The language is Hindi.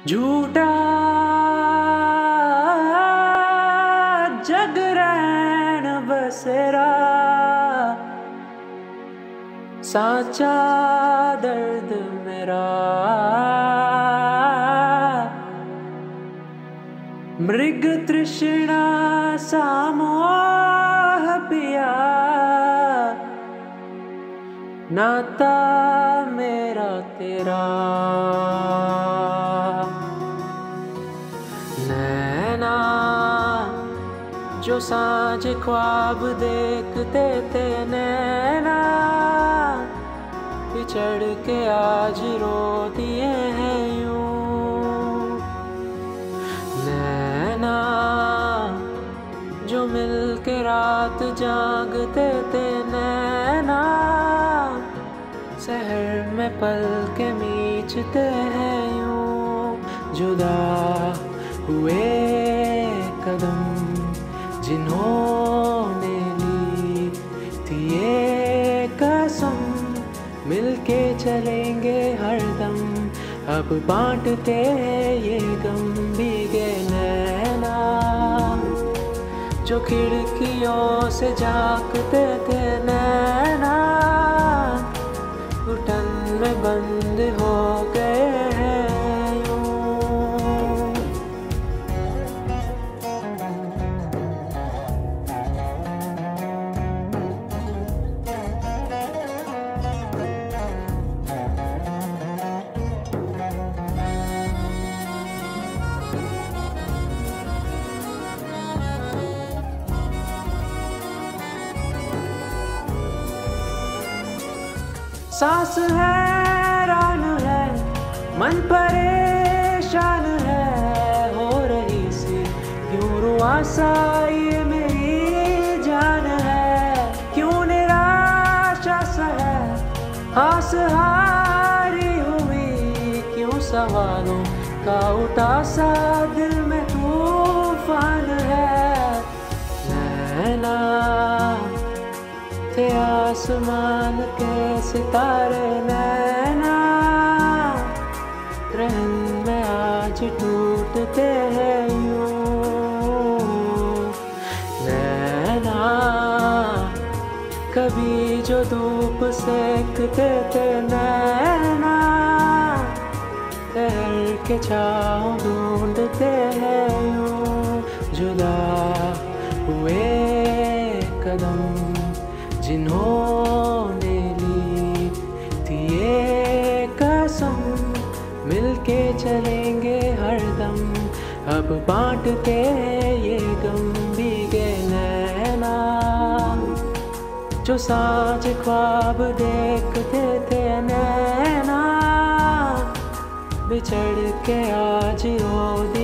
झूठा जग रैन बसेरा, साचा दर्द मेरा। मृग तृष्णा सामोह पिया, नाता मेरा तेरा। नैना जो सांझ ख्वाब देखते थे, नैना बिछड़ के आज रो दिए हैं यूं। नैना जो मिल के रात जागते थे, नैना शहर में पल के मीचते हैं यूं। जुदा हुए कदम जिन्होंने ली थी ये कसम, मिलके चलेंगे हरदम। अब बांटते ये गम। भीगे नैना जो खिड़कियों से झांकते थे, नैना घुटन में बंद हो गए हैं यूं। सांस हैरान है, मन परेशान है, हो रही सी क्यों रुआसा ये मेरी जान है। क्यों निराशा सा है, आस हारी हुई, क्यों सवालों का उठा सा दिल में तूफान है। नैना थे आसमान के सितारे, नैना रहन में आज टूटते हैं यूं। नैना कभी जो धूप सेकते थे, नैना ठहर के छाँव ढूंढते हैं यूं। जुदा हुए कदम जिन्होंने ली थी ये कसम, मिलके चलेंगे हरदम। अब बांटते ये गम। भीगे नैना जो सांझ ख्वाब देखते थे, नैना बिछड़ के आज रो दिए